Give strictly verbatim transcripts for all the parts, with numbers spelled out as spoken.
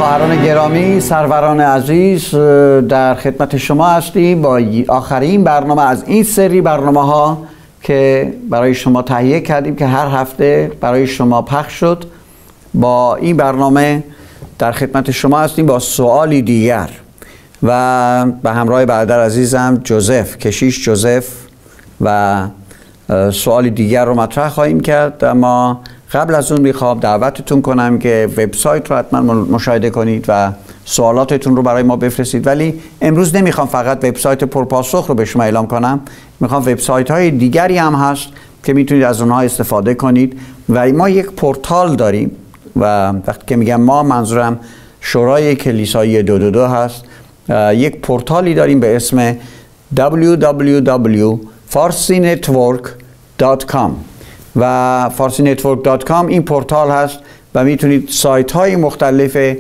خواهران گرامی، سروران عزیز، در خدمت شما هستیم با آخرین برنامه از این سری برنامه ها که برای شما تهیه کردیم که هر هفته برای شما پخش شد. با این برنامه در خدمت شما هستیم با سوالی دیگر و به همراه برادر عزیزم جوزف، کشیش جوزف، و سوالی دیگر رو مطرح خواهیم کرد. اما قبل از اون میخوام دعوتتون کنم که وبسایت رو حتما مشاهده کنید و سوالاتتون رو برای ما بفرستید. ولی امروز نمیخوام فقط وبسایت پرپاسخ رو به شما اعلام کنم، میخوام وبسایت های دیگری هم هست که میتونید از اونها استفاده کنید. و ما یک پورتال داریم و وقتی که میگم ما، منظورم شورای کلیسایی دو دو دو هست. یک پورتالی داریم به اسم دبلیو دبلیو دبلیو دات فارسی نتورک دات کام و فارسی نتورک دات کام این پورتال هست و میتونید سایت های مختلف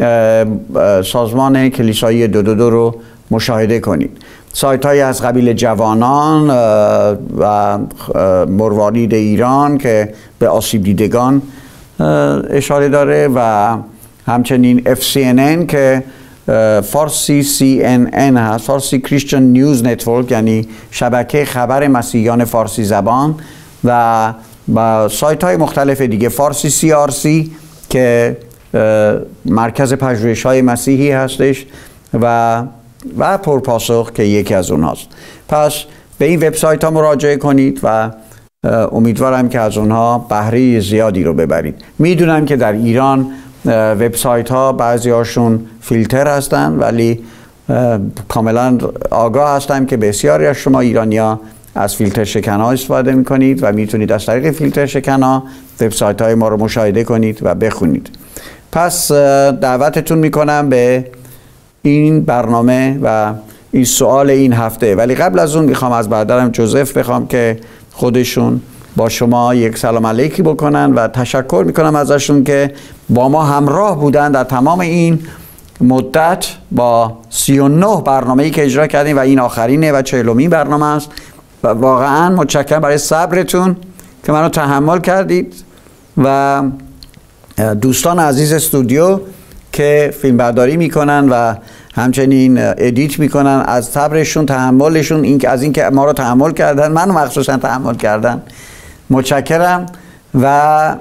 سازمان کلیسایی دو دو دو رو مشاهده کنید. سایت های از قبیل جوانان و مروارید ایران که به آسیب دیدگان اشاره داره و همچنین اف سی ان ان که فارسی سی ان ان هست، فارسی کریستیان نیوز نتورک، یعنی شبکه خبر مسیحیان فارسی زبان، و با سایت های مختلف دیگه، فارسی سی آر سی که مرکز پژوهش های مسیحی هستش و و پرپاسخ که یکی از اونهاست. پس به این وبسایت ها مراجعه کنید و امیدوارم که از اونها بهره زیادی رو ببرید. میدونم که در ایران وبسایت ها بعضی هاشون فیلتر هستن، ولی کاملا آگاه هستم که بسیاری از شما ایرانیا از فیلتر شکن ها استفاده میکنید و میتونید از طریق فیلتر شکن ها وبسایت های ما رو مشاهده کنید و بخونید. پس دعوتتون میکنم به این برنامه و این سوال این هفته. ولی قبل از اون میخوام از برادرم جوزف بخوام که خودشون با شما یک سلام علیکی بکنن و تشکر میکنم ازشون که با ما همراه بودن در تمام این مدت با سی و نه برنامه‌ای که اجرا کردیم و این آخرینه و چهلمین برنامه است. و واقعا متشکرم برای صبرتون که منو تحمل کردید و دوستان عزیز استودیو که فیلم برداری میکنن و همچنین ادیت میکنن، از صبرشون، تحملشون، این از اینکه ما رو تحمل کردن، منو مخصوصا تحمل کردن، متشکرم. و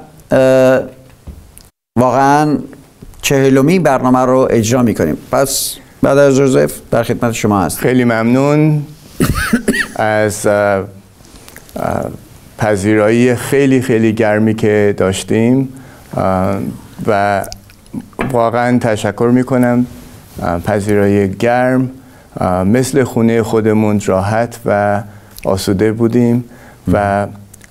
واقعا چهلمین برنامه رو اجرا میکنیم. پس بعد از جوزف در خدمت شما هست. خیلی ممنون از پذیرایی خیلی خیلی گرمی که داشتیم و واقعا تشکر میکنم. پذیرایی گرم، مثل خونه خودمون راحت و آسوده بودیم و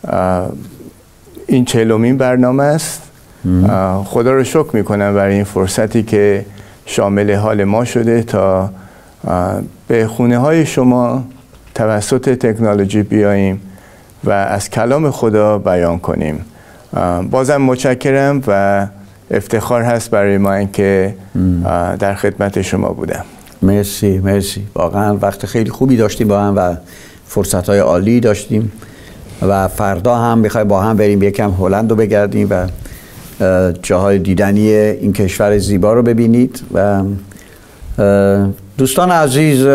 این چهلمین برنامه است. خدا رو شکر میکنم برای این فرصتی که شامل حال ما شده تا به خونه های شما توسط تکنولوژی بیاییم و از کلام خدا بیان کنیم. بازم متشکرم و افتخار هست برای ما اینکه در خدمت شما بودم. مرسی مرسی، واقعا وقت خیلی خوبی داشتیم با هم و فرصت های عالی داشتیم و فردا هم میخوای با هم بریم یکم هلند رو بگردیم و جاهای دیدنی این کشور زیبا رو ببینید. و دوستان عزیز،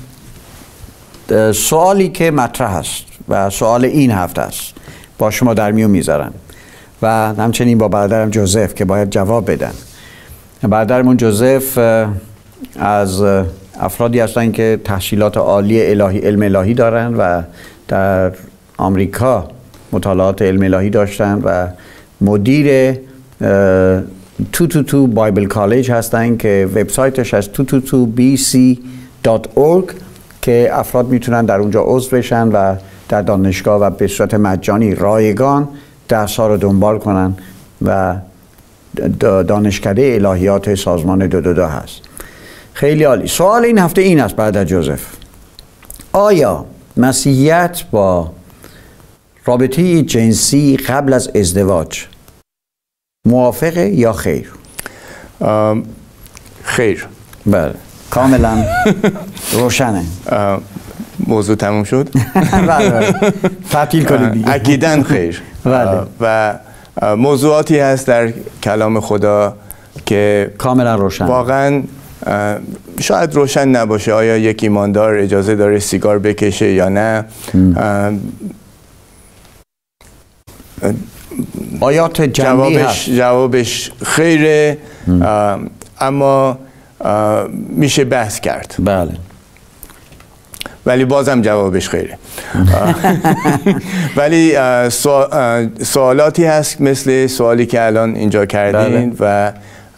سوالی که مطرح است و سوال این هفته است با شما در میون میذارم و همچنین با برادرم جوزف که باید جواب بدن. برادرمون جوزف از افرادی هستن که تحصیلات عالی الهی علم الهی دارن و در آمریکا مطالعات علم الهی داشتن و مدیر دویست و بیست و دو بایبل کالج هستن که وبسایتش از دویست و بیست و دو بی سی دات اورگ که افراد میتونن در اونجا عضو بشن و در دانشگاه و به صورت مجانی رایگان درس ها رو دنبال کنن و دانشکده الهیات سازمان دو دو دو هست. خیلی عالی. سوال این هفته این است برادر جوزف: آیا مسیحیت با رابطه جنسی قبل از ازدواج موافقه یا خیر؟ خیر. بله، کاملا روشنه. موضوع تموم شد؟ بله بله، تعطیل کنید دیگه. اکیداً خیر. و موضوعاتی هست در کلام خدا که کاملا روشن. واقعا شاید روشن نباشه آیا یک ایماندار اجازه داره سیگار بکشه یا نه. آیات جنبی جوابش هست. جوابش خیره، اما میشه بحث کرد. بله. ولی بازم جوابش خیره. ولی سوالاتی هست مثل سوالی که الان اینجا کردین و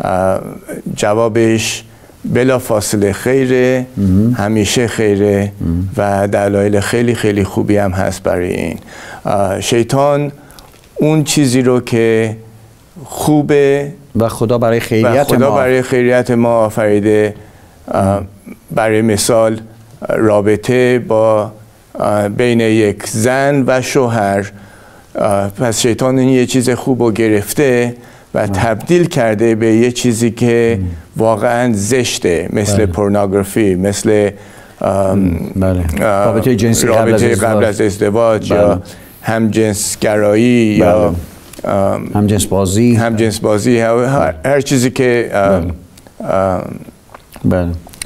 جوابش بلا فاصله خیره، همیشه خیره و دلایل خیلی خیلی خوبی هم هست برای این. شیطان اون چیزی رو که خوبه و خدا برای خیریت و خدا ما برای خیریت ما آفریده، برای مثال رابطه با بین یک زن و شوهر، پس شیطان این یه چیز خوب رو گرفته و تبدیل کرده به یه چیزی که واقعا زشته، مثل بله. پورنوگرافی، مثل بله. رابطه جنسی قبل از ازدواج, قبل از ازدواج بله. یا همجنسگرایی بله. یا همجنس بازی همجنس بازی هر, هر چیزی که بله.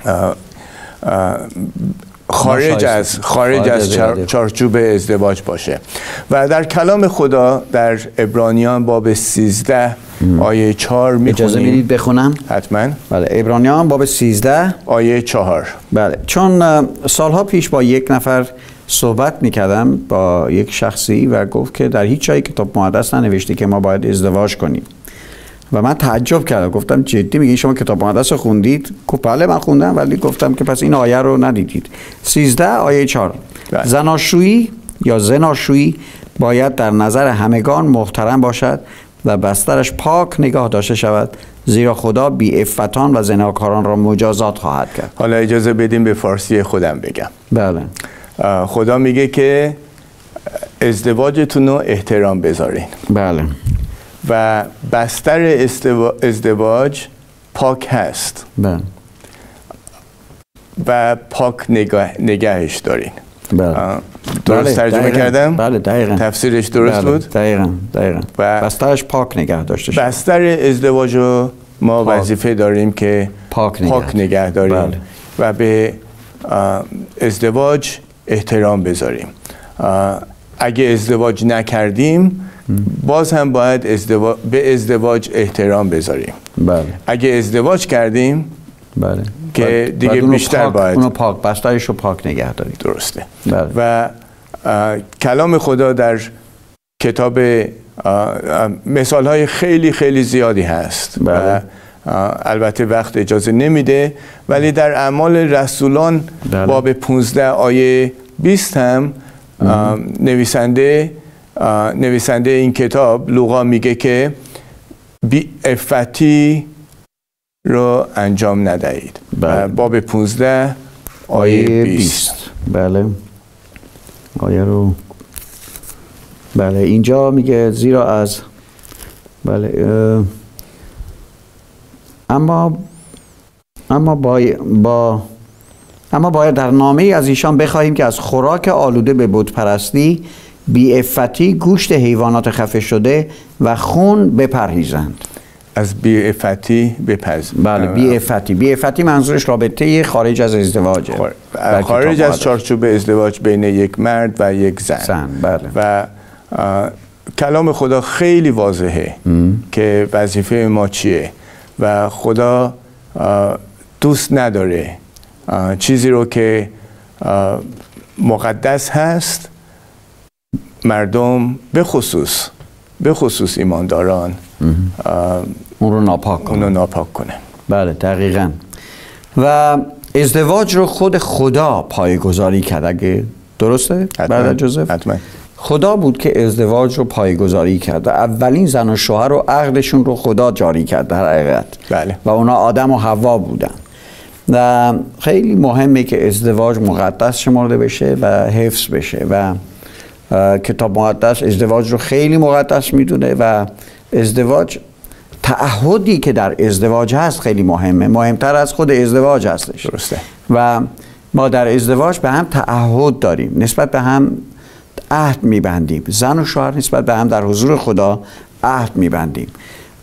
خارج از خارج از چارچوب ازدواج باشه. و در کلام خدا در عبرانیان باب سیزده آیه چهار میخونیم. اجازه میدید بخونم؟ حتما. بله. عبرانیان باب سیزده آیه چهار. بله. چون سالها پیش با یک نفر صحبت میکردم، با یک شخصی، و گفت که در هیچ جای کتاب مقدس ننوشته که ما باید ازدواج کنیم. و من تعجب کردم، گفتم جدی میگی شما کتاب مقدس رو خوندید؟ گفت بله من خوندم، ولی گفتم که پس این آیه رو ندیدید. سیزده آیه چهار. زناشویی یا زناشویی باید در نظر همگان محترم باشد و بسترش پاک نگاه داشته شود، زیرا خدا بی عفتان و زناکاران را مجازات خواهد کرد. حالا اجازه بدیم به فارسی خودم بگم. بله. خدا میگه که ازدواجتون رو احترام بذارین. بله. و بستر ازدواج پاک هست. بله. و پاک نگاه نگهش دارین. بله. درست بله. ترجمه دقیقا. کردم؟ بله دقیقاً. تفسیرش درست بله. بود؟ دقیقاً دقیقاً. و بسترش پاک نگه داشته شد. بستر ازدواج رو ما پاک. وظیفه داریم که پاک نگه, پاک نگه داریم. بله. و به ازدواج احترام بذاریم. اگه ازدواج نکردیم باز هم باید ازدواج به ازدواج احترام بذاریم. بله. اگه ازدواج کردیم بله. که دیگه بیشتر پاک، باید اونو پاک بسترش رو پاک نگه داریم. درسته. بله. و کلام خدا در کتاب مثال های خیلی خیلی زیادی هست. بله. و البته وقت اجازه نمیده، ولی در اعمال رسولان بله. باب پانزده آیه بیست هم نویسنده نویسنده این کتاب لوقا میگه که بی عفتی رو انجام ندهید. بله. باب پانزده آیه بیست. بله. آیه رو بله اینجا میگه زیرا از بله اما اما با با اما باید در نامه از ایشان بخواهیم که از خوراک آلوده به بت پرستی، بی‌عفتی، گوشت حیوانات خفه شده و خون بپرهیزند. از بی‌عفتی بپرهیزند. بله بی‌عفتی. بی‌عفتی منظورش رابطه خارج از ازدواجه. خار... خارج از چارچوب ازدواج بین یک مرد و یک زن. زن. بله. و کلام خدا خیلی واضحه ام. که وظیفه ما چیه و خدا دوست نداره چیزی رو که مقدس هست مردم به خصوص به خصوص ایمانداران اون رو ناپاک کنن. اون رو ناپاک کنن. بله دقیقاً. و ازدواج رو خود خدا پایه‌گذاری کرد، اگه درسته؟ برادر جوزف؟ حتما. خدا بود که ازدواج رو پایه‌گذاری کرد و اولین زن و شوهر رو عقدشون رو خدا جاری کرد در حقیقت. بله. و اونا آدم و حوا بودن. و خیلی مهمه که ازدواج مقدس شمرده بشه و حفظ بشه و کتاب مقدس ازدواج رو خیلی مقدس میدونه و ازدواج تعهدی که در ازدواج هست خیلی مهمه، مهمتر از خود ازدواج هستش. درسته. و ما در ازدواج به هم تعهد داریم، نسبت به هم عهد میبندیم، زن و شوهر نسبت به هم در حضور خدا عهد میبندیم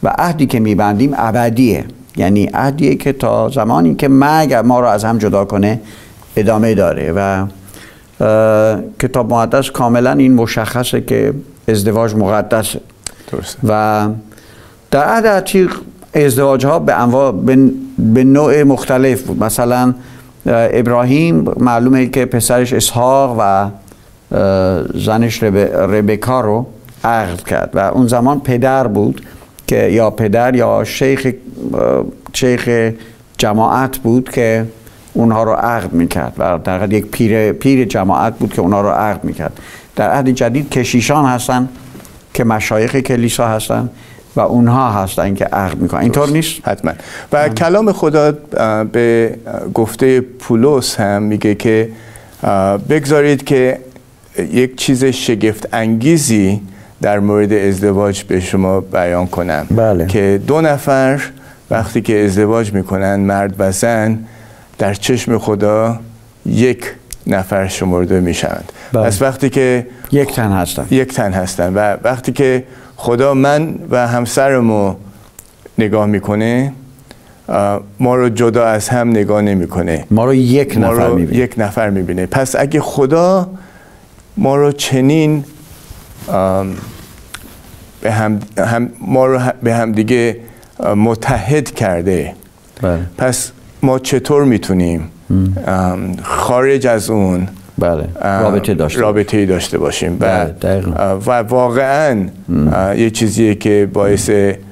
و عهدی که میبندیم ابدیه، یعنی عهدیه که تا زمانی که مرگ ما رو از هم جدا کنه ادامه داره. و کتاب مقدس کاملا این مشخصه که ازدواج مقدسه. درسته. و در عهد عتیق ازدواج ها به انواع به نوع مختلف بود. مثلا ابراهیم معلومه که پسرش اسحاق و زنش ربکا رو عقد کرد و اون زمان پدر بود که یا پدر یا شیخ شیخ جماعت بود که اونها رو عقد میکرد و در حقیقت یک پیر پیر جماعت بود که اونها رو عقد میکرد. در عهد جدید کشیشان هستن که مشایخ کلیسا هستن و اونها هستن که عقد میکنن. اینطور نیست؟ حتما. و هم. کلام خدا به گفته پولس هم میگه که بگذارید که یک چیز شگفت انگیزی در مورد ازدواج به شما بیان کنم. بله. که دو نفر وقتی که ازدواج میکنن، مرد و زن، در چشم خدا یک نفر شمرده میشوند. بله. پس وقتی که یک تن هستن یک تن هستن و وقتی که خدا من و همسرمو نگاه میکنه، ما رو جدا از هم نگاه نمیکنه، ما رو یک ما نفر رو میبینه. یک نفر میبینه. پس اگه خدا ما رو چنین به هم, هم ما رو به هم دیگه متحد کرده، بله. پس ما چطور میتونیم خارج از اون بله. رابطه داشته رابطه داشته باشیم؟ بله. و واقعا یه چیزیه که باعث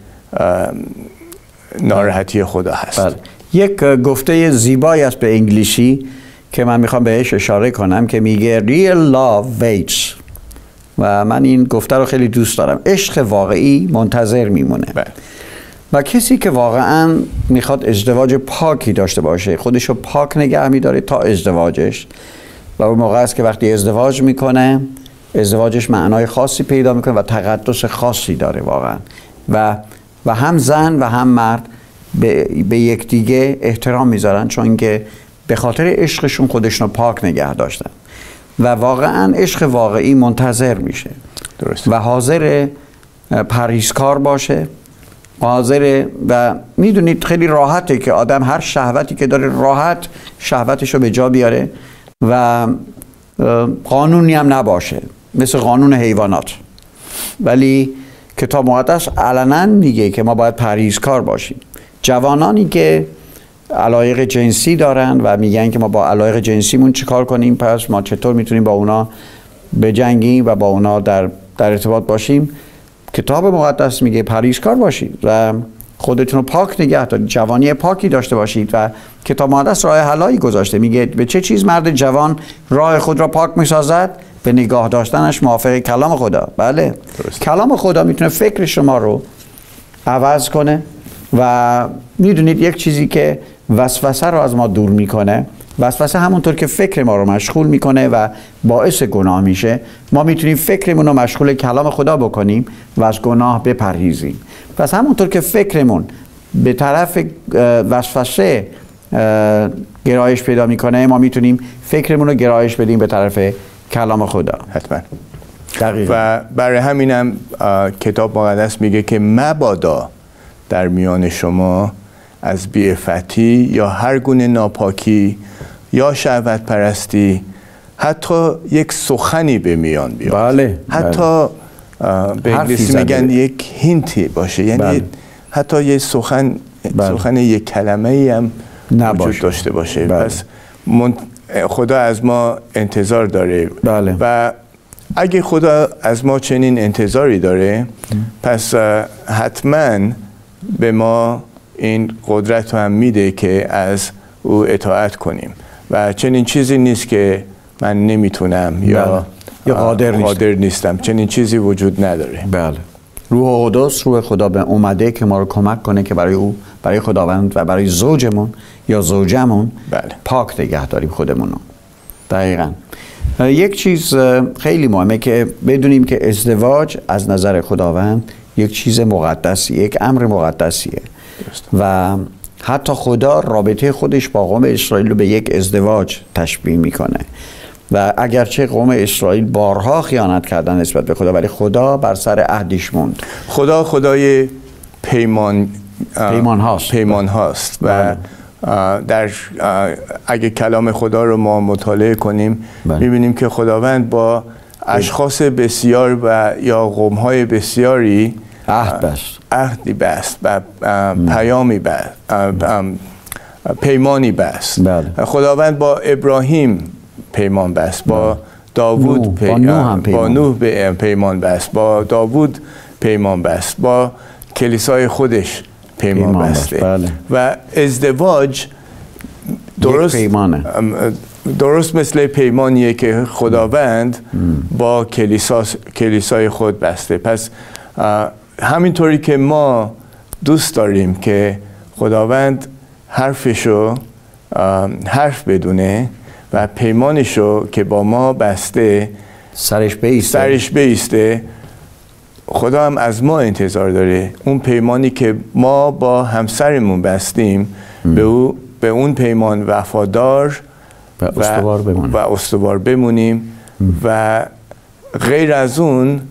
ناراحتی خدا هست. بله. یک گفته زیبایی است به انگلیسی که من میخوام بهش اشاره کنم که میگه real love waits، و من این گفته رو خیلی دوست دارم. عشق واقعی منتظر میمونه. بله. و کسی که واقعا میخواد ازدواج پاکی داشته باشه، خودشو پاک نگه میداره تا ازدواجش، و اون موقع است که وقتی ازدواج میکنه ازدواجش معنای خاصی پیدا میکنه و تقدس خاصی داره واقعا. و و هم زن و هم مرد به, به یکدیگه احترام میذارن، چون که به خاطر عشقشون خودشون رو پاک نگه داشتن و واقعا عشق واقعی منتظر میشه. درست. و حاضر پرهیزکار باشه، حاضر. و میدونید خیلی راحته که آدم هر شهوتی که داره راحت شهوتش رو به جا بیاره و قانونی هم نباشه مثل قانون حیوانات. ولی کتاب مقدس علنا میگه که ما باید پرهیزکار باشیم. جوانانی که علایق جنسی دارن و میگن که ما با علایق جنسیمون چیکار کنیم، پس ما چطور میتونیم با اونا بجنگیم و با اونا در در ارتباط باشیم، کتاب مقدس میگه پرهیزکار باشید و خودتون رو پاک نگه دارید، جوانی پاکی داشته باشید. و کتاب مقدس راه حلایی گذاشته، میگه به چه چیز مرد جوان راه خود را پاک میسازد؟ به نگاه داشتنش موافق کلام خدا. بله. درست. کلام خدا میتونه فکر شما رو عوض کنه و میدونید یک چیزی که وسوسه رو از ما دور میکنه، وسوسه همونطور که فکر ما رو مشغول میکنه و باعث گناه میشه، ما میتونیم فکرمون رو مشغول کلام خدا بکنیم و از گناه بپرهیزیم. پس همونطور که فکرمون به طرف وسوسه گرایش پیدا میکنه، ما میتونیم فکرمون رو گرایش بدیم به طرف کلام خدا. حتما. دقیقا. و برای همینم کتاب مقدس میگه که مبادا در میان شما از بی‌عفتی یا هر گونه ناپاکی یا شهوت پرستی حتی یک سخنی به میان بیاد. بله. حتی به انگلیسی میگن یک هینتی باشه، یعنی بله. حتی یک سخن بله. سخن یک کلمه ای هم نباشه. وجود داشته باشه. بله. پس من... خدا از ما انتظار داره. بله. و اگه خدا از ما چنین انتظاری داره، پس حتما به ما این قدرت رو هم میده که از او اطاعت کنیم و چنین چیزی نیست که من نمیتونم یا یا قادر نیستم. قادر نیستم. چنین چیزی وجود نداره. بله. روح قدس، روح خدا به اومده که ما رو کمک کنه که برای او، برای خداوند و برای زوجمون یا زوجمون بله. پاک نگه داریم خودمون رو. دقیقاً. یک چیز خیلی مهمه که بدونیم که ازدواج از نظر خداوند یک چیز مقدسیه، یک امر مقدسیه. و حتی خدا رابطه خودش با قوم اسرائیل رو به یک ازدواج تشبیه میکنه و اگرچه قوم اسرائیل بارها خیانت کردن نسبت به خدا، ولی خدا بر سر عهدش موند. خدا خدای پیمان پیمان هاست, پیمان هاست. و در اگه کلام خدا رو ما مطالعه کنیم می‌بینیم که خداوند با اشخاص بسیار و یا قوم‌های بسیاری عهد بست عهدی بست و پیامی بست، پیمانی بست. بله. خداوند با ابراهیم پیمان بست، با داوود نوح. پی... با نوح هم با نوح پیمان بست، با داوود پیمان بست، با کلیسای خودش پیمان, پیمان بسته. بله. و ازدواج درست پیمانه. درست مثل پیمانیه که خداوند با کلیسا کلیسای خود بسته. پس همینطوری که ما دوست داریم که خداوند حرفشو حرف بدونه و پیمانشو که با ما بسته سرش بیسته سرش بیسته، خدا هم از ما انتظار داره اون پیمانی که ما با همسرمون بستیم ام. به, او به اون پیمان وفادار و استوار بمونیم, و استوار بمونیم و غیر از اون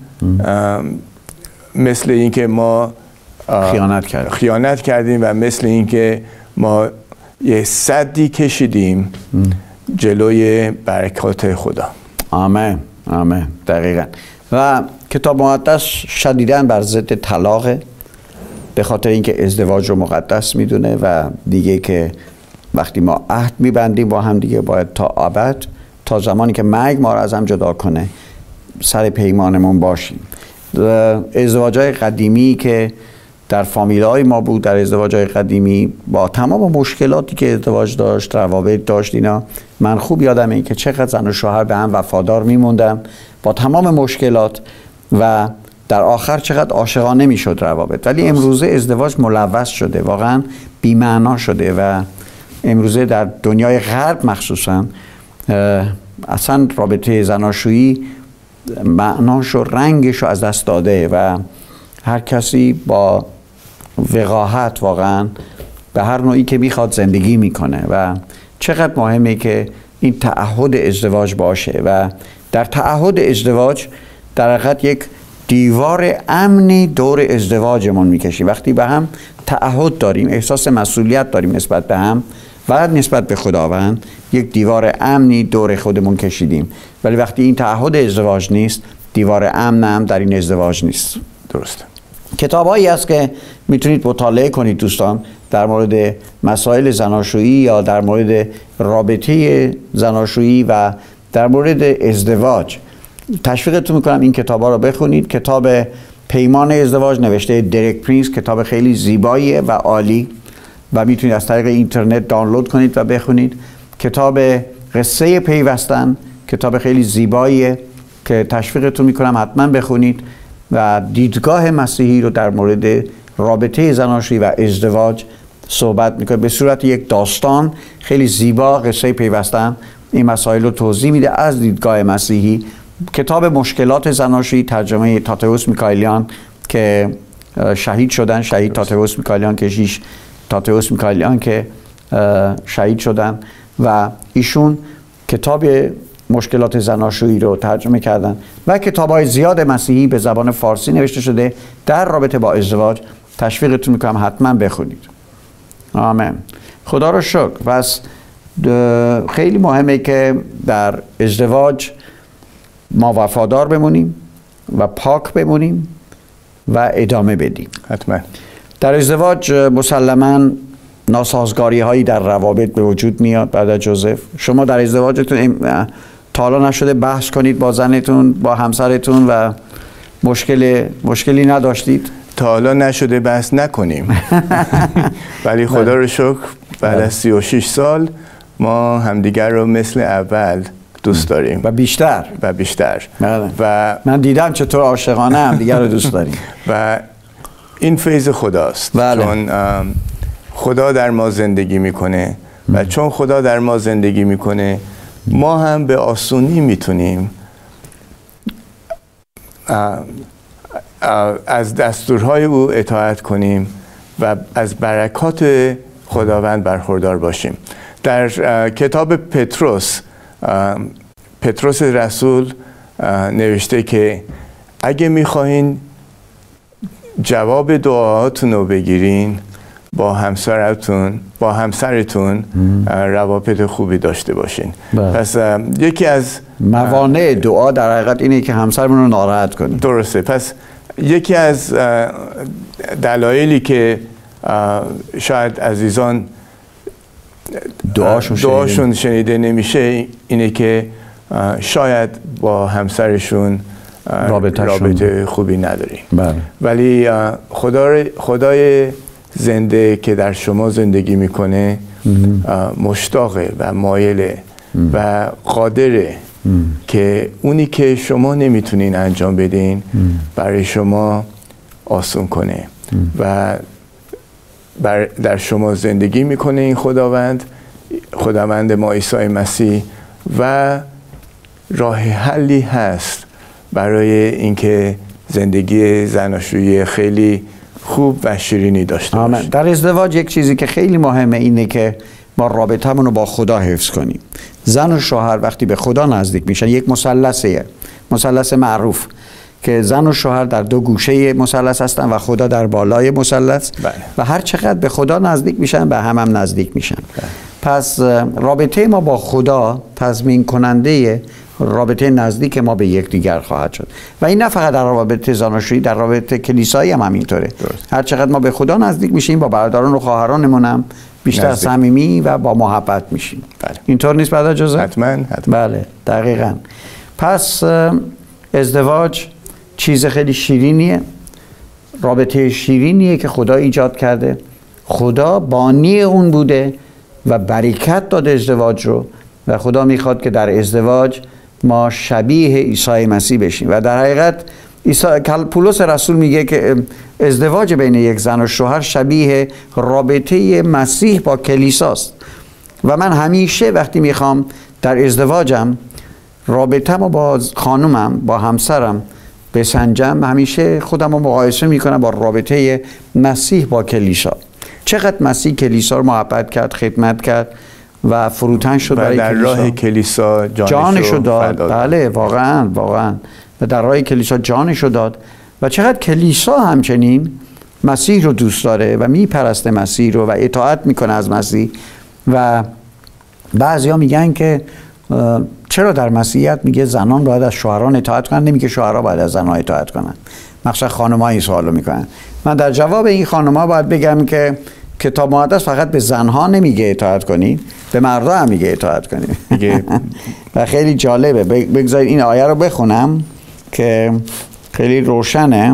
مثل اینکه ما خیانت کردیم. خیانت کردیم و مثل اینکه ما یه سدی کشیدیم ام. جلوی برکات خدا. آمین آمین. دقیقاً. و کتاب مقدس شدیداً بر ضد طلاقه، به خاطر اینکه ازدواج رو مقدس میدونه و دیگه که وقتی ما عهد میبندیم با هم دیگه باید تا ابد، تا زمانی که مرگ ما رو از هم جدا کنه سر پیمانمون باشیم. ازدواج‌های قدیمی که در فامیل‌های ما بود، در ازدواج‌های قدیمی با تمام مشکلاتی که ازدواج داشت، روابط داشت، اینا من خوب یادمه این که چقدر زن و شوهر به هم وفادار میموندن با تمام مشکلات و در آخر چقدر عاشقانه میشد روابط. ولی امروزه ازدواج ملوث شده، واقعا بی‌معنا شده و امروزه در دنیای غرب مخصوصا اصلا رابطه زناشویی معناش و رنگش رو از دست داده و هر کسی با وقاحت واقعا به هر نوعی که میخواد زندگی میکنه و چقدر مهمه که این تعهد ازدواج باشه و در تعهد ازدواج در حقیقت یک دیوار امنی دور ازدواجمون میکشیم. وقتی به هم تعهد داریم، احساس مسئولیت داریم نسبت به هم و نسبت به خداوند، یک دیوار امنی دور خودمون کشیدیم. ولی وقتی این تعهد ازدواج نیست، دیوار امن هم در این ازدواج نیست. درسته. کتابایی هست که میتونید مطالعه کنید دوستان در مورد مسائل زناشویی یا در مورد رابطه زناشویی و در مورد ازدواج. تشویقتون میکنم این کتابا رو بخونید. کتاب پیمان ازدواج نوشته دریک پرینس، کتاب خیلی زیباییه و عالی و میتونید از طریق اینترنت دانلود کنید و بخونید. کتاب قصه پیوستن، کتاب خیلی زیباییه که تشویقتون میکنم حتما بخونید و دیدگاه مسیحی رو در مورد رابطه زناشویی و ازدواج صحبت میکنه به صورت یک داستان خیلی زیبا. قصه پیوستن این مسائل رو توضیح میده از دیدگاه مسیحی. کتاب مشکلات زناشویی ترجمه تاتئوس میکائیلیان که شهید شدن، شهید تاتئوس میکائیلیان، کشیش تاتئوس میکائیلیان که شهید شدن و ایشون کتاب مشکلات زناشویی رو ترجمه کردن و کتاب‌های زیاد مسیحی به زبان فارسی نوشته شده در رابطه با ازدواج. تشویقتون میکنم حتما بخونید. آمین. خدا رو شکر. پس خیلی مهمه که در ازدواج ما وفادار بمونیم و پاک بمونیم و ادامه بدیم. حتما. در ازدواج مسلماً ناسازگاری هایی در روابط به وجود میاد. بعد از جوزف شما در ازدواجتون تا حالا نشده بحث کنید با زنتون، با همسرتون و مشکل مشکلی نداشتید؟ تا حالا نشده بحث نکنیم ولی خدا رو شکر بعد از سی و شش سال ما همدیگر رو مثل اول دوست داریم و بیشتر و بیشتر بله. و من دیدم چطور عاشقانه همدیگر رو دوست داریم و این فیض خداست. بله. چون خدا در ما زندگی میکنه و چون خدا در ما زندگی میکنه ما هم به آسونی میتونیم از دستورهای او اطاعت کنیم و از برکات خداوند برخوردار باشیم. در کتاب پتروس پتروس رسول نوشته که اگه میخواهین جواب دعاهاتون رو بگیرین، با همسرتون با همسرتون روابط خوبی داشته باشین. بله. پس یکی از موانع دعا در حقیقت اینه که همسرمون رو ناراحت کنیم. درسته. پس یکی از دلایلی که شاید عزیزان دعاشون, دعاشون شنیده نمیشه اینه که شاید با همسرشون رابطه خوبی نداریم. بله. ولی خدا خدای زنده که در شما زندگی میکنه مشتاقه و مایله و قادره که اونی که شما نمیتونین انجام بدین برای شما آسون کنه و بر در شما زندگی میکنه این خداوند خداوند ما عیسی مسیح و راه حلی هست برای اینکه زندگی زناشویی خیلی خوب و شیرینی داشته باشیم. در ازدواج یک چیزی که خیلی مهمه اینه که ما رابطمون رو با خدا حفظ کنیم. زن و شوهر وقتی به خدا نزدیک میشن، یک مثلثه، مثلث معروف که زن و شوهر در دو گوشه مثلث هستن و خدا در بالای مثلث. بله. و هر چقدر به خدا نزدیک میشن به هم هم نزدیک میشن. بله. پس رابطه ما با خدا تضمین کننده رابطه نزدیک ما به یکدیگر خواهد شد و این نه فقط در رابطه زناشویی، در رابطه کلیسایی هم همینطوره. هر چقدر ما به خدا نزدیک میشیم با برادران و خواهرانمون هم بیشتر صمیمی و با محبت میشیم. بله. اینطور نیست بعد اجازه؟ حتما حتما. بله دقیقاً. پس ازدواج چیز خیلی شیرینیه، رابطه شیرینیه که خدا ایجاد کرده، خدا بانی اون بوده و برکت داده ازدواج رو و خدا میخواد که در ازدواج ما شبیه عیسی مسیح بشیم و در حقیقت عیسی پولس رسول میگه که ازدواج بین یک زن و شوهر شبیه رابطه مسیح با کلیساست و من همیشه وقتی میخوام در ازدواجم رابطه‌مو با خانومم با همسرم بسنجم همیشه خودم رو مقایسه میکنم با رابطه مسیح با کلیسا. چقدر مسیح کلیسا رو محبت کرد، خدمت کرد و فروتن شد برای در کلیسا. راه کلیسا جانش, جانشو داد. بله واقعا واقعا و در راه کلیسا جانشو داد و چقدر کلیسا همچنین مسیح رو دوست داره و میپرسته مسیح رو و اطاعت میکنه از مسیح و بعضیا میگن که چرا در مسیحیت میگه زنان باید از شوهران اطاعت کنن، نمیگه شوهرها باید از زنها اطاعت کنن. مخصوصا خانم‌ها این سوالو میکنن. من در جواب این خانم‌ها باید بگم که کتاب مقدس فقط به زنها نمیگه اطاعت کنین، به مردا هم میگه اطاعت کنین. و خیلی جالبه. بگذارید این آیه رو بخونم که خیلی روشنه.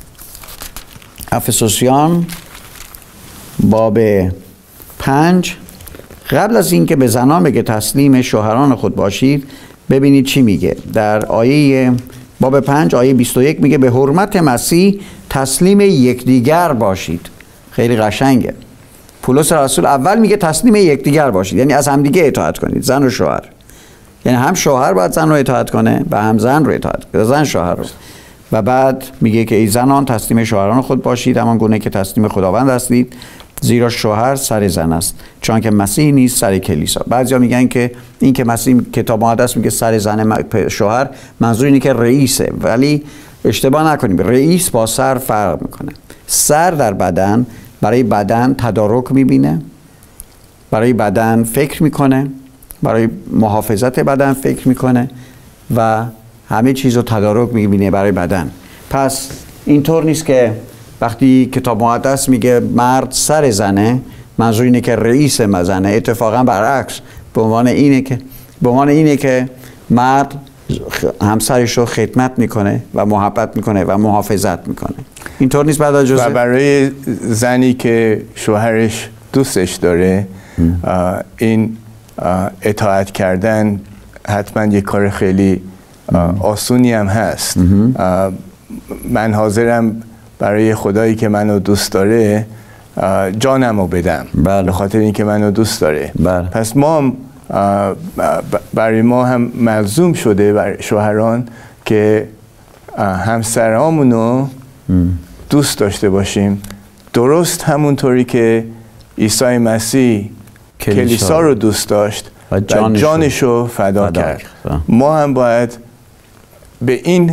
افسوسیان باب پنج، قبل از اینکه به زنان بگه تسلیم شوهران خود باشید، ببینید چی میگه. در آیه باب پنج آیه بیست و یک میگه به حرمت مسیح تسلیم یکدیگر باشید. خیلی قشنگه. پولس رسول اول میگه تسلیم یکدیگر باشید، یعنی از همدیگه اطاعت کنید، زن و شوهر. یعنی هم شوهر باید زن رو اطاعت کنه و هم زن رو اطاعت کنه، زن شوهر رو. و بعد میگه که ای زنان تسلیم شوهران خود باشید همان گونه که تسلیم خداوند هستید، زیرا شوهر سر زن است چون که مسیح نیست سر کلیسا. بعضیا میگن که این که مسیح کتاب مقدس میگه سر زن شوهر منظور اینه که رئیسه، ولی اشتباه نکنیم، رئیس با سر فرق میکنه. سر در بدن برای بدن تدارک میبینه، برای بدن فکر میکنه، برای محافظت بدن فکر میکنه و همه چیز رو تدارک میبینه برای بدن. پس اینطور نیست که وقتی کتاب مقدس میگه مرد سر زنه منظور اینه که رئیس مزنه. اتفاقا برعکس، به عنوان اینه که به عنوان اینه که مرد همسرش رو خدمت میکنه و محبت میکنه و محافظت میکنه. اینطور نیست بعد اجازه؟ و برای زنی که شوهرش دوستش داره این اطاعت کردن حتما یک کار خیلی آسونی هم هست. من حاضرم برای خدایی که منو دوست داره جانمو بدم. بله. به خاطر اینکه منو دوست داره. بله. پس ما برای ما هم ملزوم شده برای شوهران که همسرامونو دوست داشته باشیم، درست همونطوری که عیسی مسیح کلیسا, کلیسا رو دوست داشت و جانشو فدا کرد. ما هم باید به این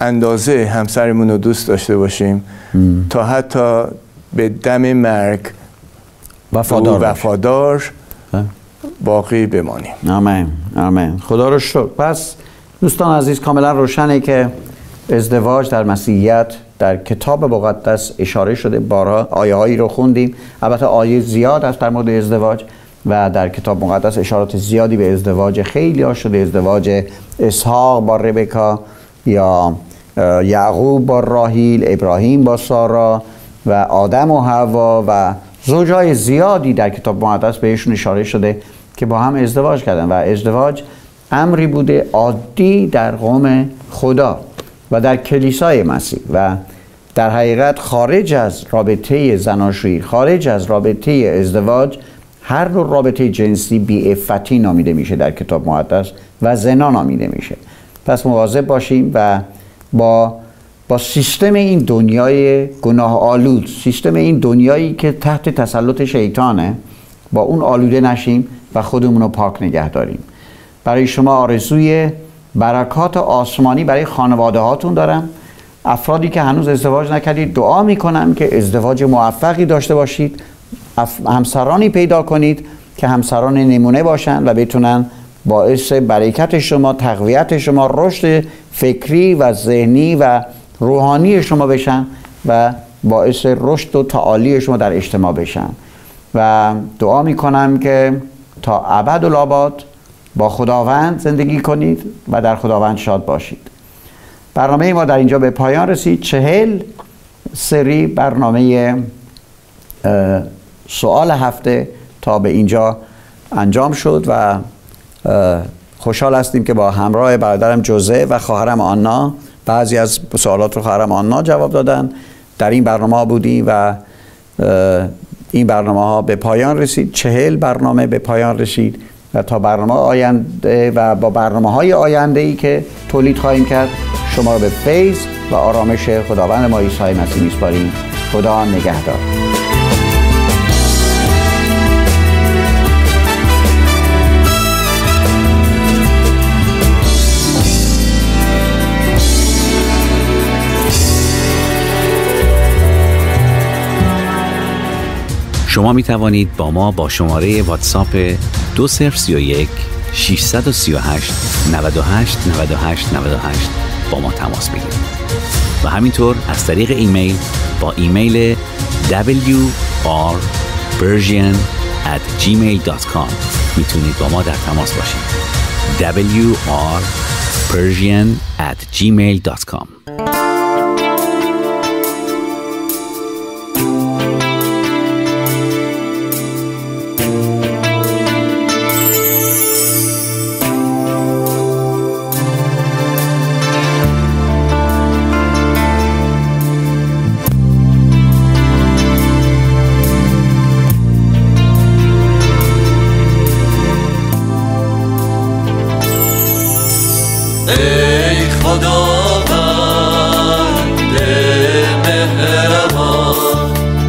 اندازه همسرمون رو دوست داشته باشیم م. تا حتی به دم مرگ وفادار, وفادار باقی بمانیم. آمین آمین. خدا رو شکر. پس دوستان عزیز کاملا روشنه که ازدواج در مسیحیت در کتاب مقدس اشاره شده. بارها آیه هایی رو خوندیم، البته آیه زیاد است در مورد ازدواج و در کتاب مقدس اشارات زیادی به ازدواج خیلی ها شده. ازدواج اسحاق با ربکا یا یعقوب با راهیل، ابراهیم با سارا و آدم و حوا و زوجهای زیادی در کتاب مقدس بهشون اشاره شده که با هم ازدواج کردن و ازدواج امری بوده عادی در قوم خدا و در کلیسای مسیح و در حقیقت خارج از رابطه زناشویی، خارج از رابطه ازدواج، هر نوع رابطه جنسی بی‌عفتی نامیده میشه در کتاب مقدس و زنا نامیده میشه. پس مواظب باشیم و با با سیستم این دنیای گناه آلود، سیستم این دنیایی که تحت تسلط شیطانه، با اون آلوده نشیم و خودمون رو پاک نگه داریم. برای شما آرزوی برکات آسمانی برای خانواده هاتون دارم. افرادی که هنوز ازدواج نکردید دعا میکنم که ازدواج موفقی داشته باشید، همسرانی پیدا کنید که همسران نمونه باشن و بتونن باعث برکت شما، تقویت شما، رشد فکری و ذهنی و روحانی شما بشن و باعث رشد و تعالی شما در اجتماع بشن. و دعا میکنم که تا ابدالآباد با خداوند زندگی کنید و در خداوند شاد باشید. برنامه ما در اینجا به پایان رسید. چهل سری برنامه سوال هفته تا به اینجا انجام شد و خوشحال هستیم که با همراه برادرم جوزه و خواهرم آنا بعضی از سوالات رو خواهرم آنا جواب دادن. در این برنامه ها بودیم و این برنامه ها به پایان رسید. چهل برنامه به پایان رسید و تا برنامه آینده و با برنامه های آینده ای که تولید خواهیم کرد شما رو به فیض و آرامش خداوند ما عیسی مسیح میسپاریم. خدا نگهدار. شما می توانید با ما با شماره واتساپ دو صفر سه یک شش سه هشت نه هشت نه هشت نه هشت با ما تماس بگیرید و همینطور از طریق ایمیل با ایمیل دبلیو آر پرژین ات جیمیل دات کام میتونید با ما در تماس باشید. دبلیو آر پرژین ات جیمیل دات کام. ای خداوند مهربان،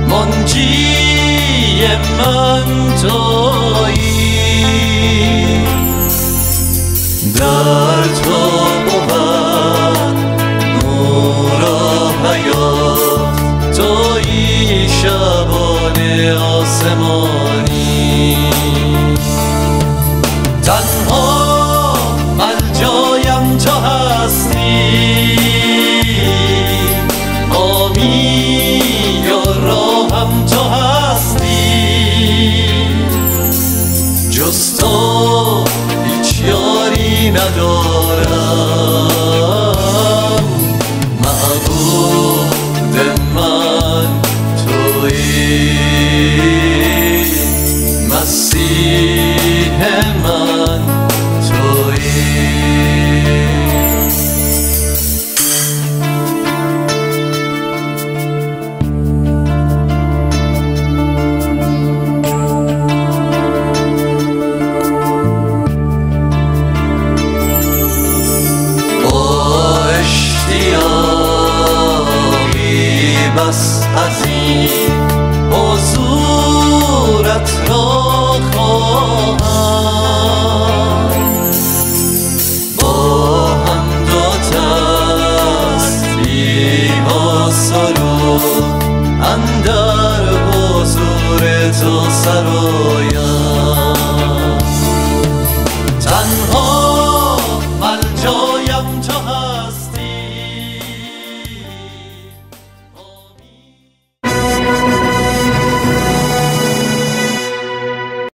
منجی من تویی، در تو بود نور و حیات، تویی شبان آسمانی. تنها تو هستی، آمی و راهم تو هستی، جز تو هیچ یاری ندارم، معبود من تویی، مسیح من تویی. بس از این حضورت را خواهم سرود